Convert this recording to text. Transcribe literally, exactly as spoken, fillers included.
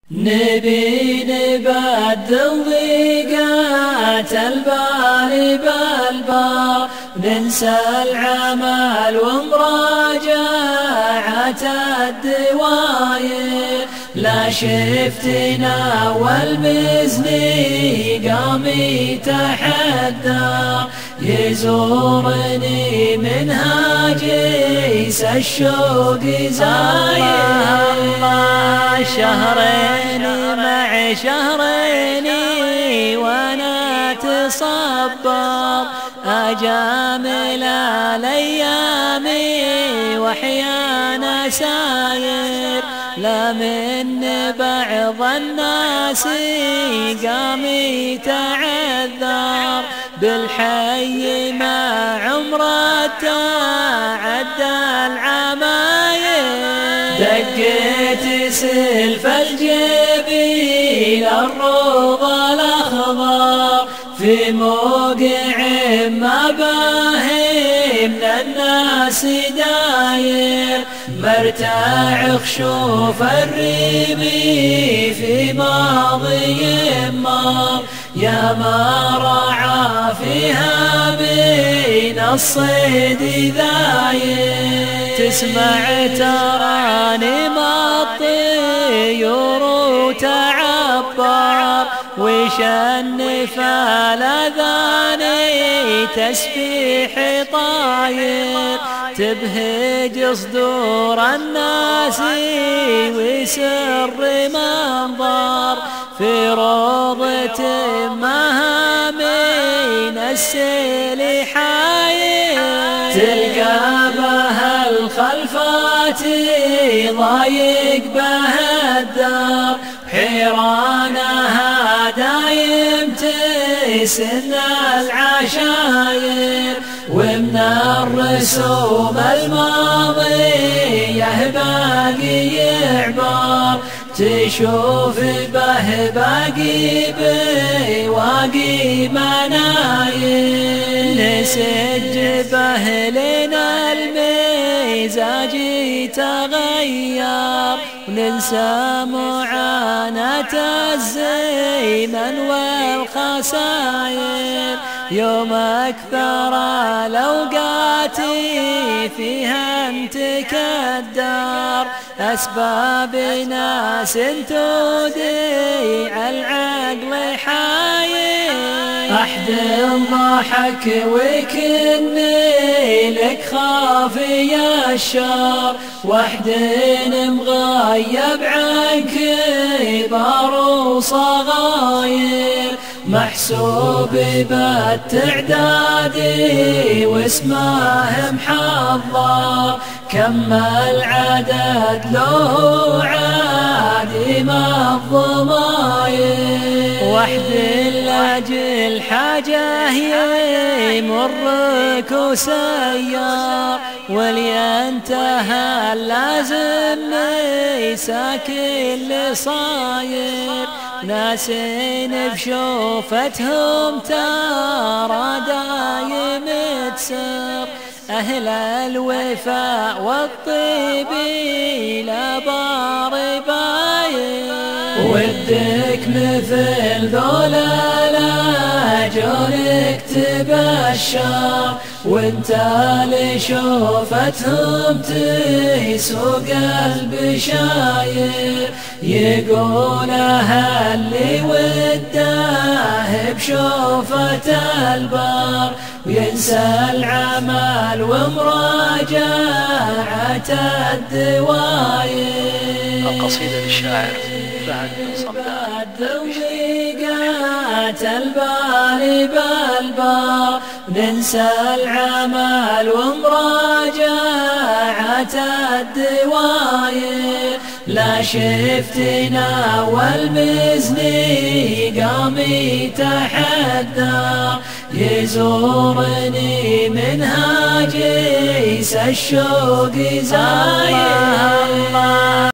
نبي نبدل ضيقات البال بالبار، ننسى العمل ومراجعة الدواير. لا شفتنا والمزني قام يتحدى، يزورني من هاجس الشوق زاير. الله شهرين مع شهرين وانا تصبر، اجامل الايام واحيانا ساير. لا من بعض الناس قام يتعذر، بالحي ما عمره تعدى العماير. دقيت سلف الجبيل الروض الأخضر، في موقع ما باهي من الناس داير. مرتاع خشوف الريبي في ماضي مار، يا ما رعى فيها بين الصيد ذاير. تسمع ترانيم الطيور وتعبر، وشنف الأذان تسبيح طاير. تبهج صدور الناس وسر منظر، في روضة مها من السيل حاير. تلقى بها الخلفات ضايق بها الدار، حيرانها دايم تسن العشاير. ومن الرسوم الماضية باقي يعبر، تشوف به باقي بواقي مناير. نسج به لنا المزاج يتغير، وننسى معاناة الزمن والخساير. يوم أكثر الأوقات فيها انتكدر، أسباب ناس توديع العقل حاير. أحد ضحك وكني لك خافي الشر، واحد مغيب عنك كبار وصغاير. محسوب بالتعداد واسمه محضر، كم العدد له عادم الضماير. وحد لاجل حاجة يمرك وسيار، ولينتهى اللازم ساكن لصاير. ناس بشوفتهم ترى دايم تسر، أهل الوفاء والطيب لا بار باير. ودك مثل ذولا لاجونك تبشر، وانت لشوفتهم تسوق البشاير. يقولها اللي وده بشوفة البار، وينسى العمل ومراجعة الدواير. القصيدة للشاعر فهد بن صمدان. ضيقات البال بالبار، ننسى العمل ومراجعة الدواير. لا شفتنا والمزني قام يتحدى، يزورني من هاجس الشوق زاير.